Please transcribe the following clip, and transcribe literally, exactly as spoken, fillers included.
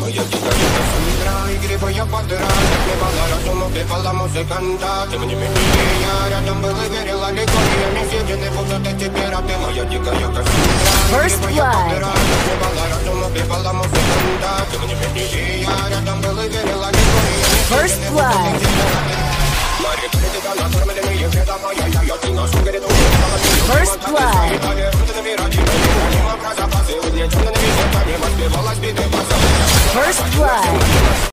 Моя дикая Кассандра, игры боя подрать. Отмевала разум, убивала музыканта. Тем не менее, я рядом был и верила легко. Я не съедены будут эти пираты. Моя дикая Кассандра, игры боя подрать. Отмевала разум, убивала музыканта. Тем не менее, я рядом был и верила легко. Я не съедены будут эти пираты. Мари, придет она, кормленные, ведомая. Я, я, ты нас угорит, угорит.